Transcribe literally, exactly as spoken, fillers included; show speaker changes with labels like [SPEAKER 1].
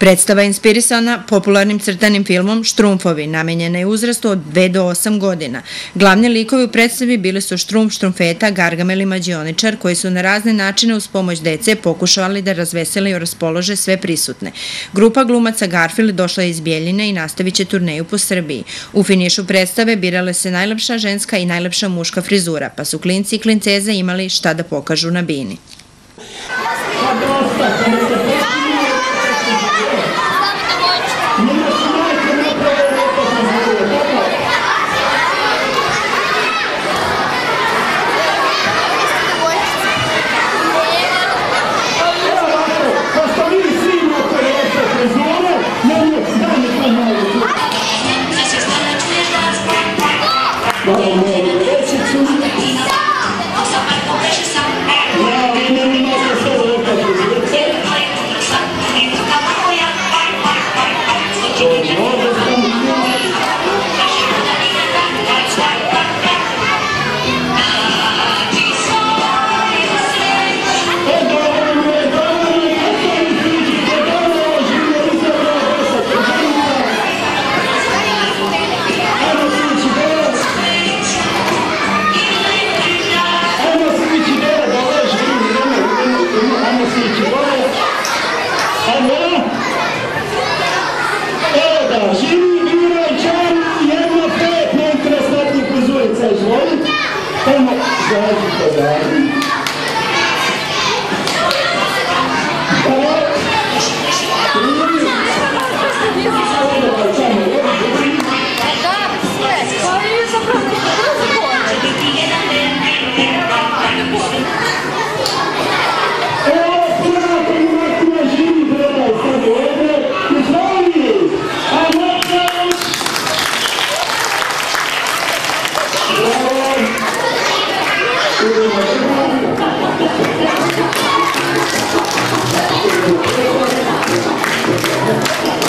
[SPEAKER 1] Predstava je inspirisana popularnim crtanim filmom Štrumfovi, namenjena je uzrastu od dve do osam godina. Glavni likovi u predstavi bili su Štrumf, Štrumfeta, Gargamel i Mađioničar, koji su na razne načine uz pomoć dece pokušavali da razvesele i raspolože sve prisutne. Grupa glumaca Garfield došla je iz Bjeljine i nastavit će turneju po Srbiji. U finišu predstave birale se najlepša ženska i najlepša muška frizura, pa su klinci i klinceze imali šta da pokažu na bini.
[SPEAKER 2] Thank you.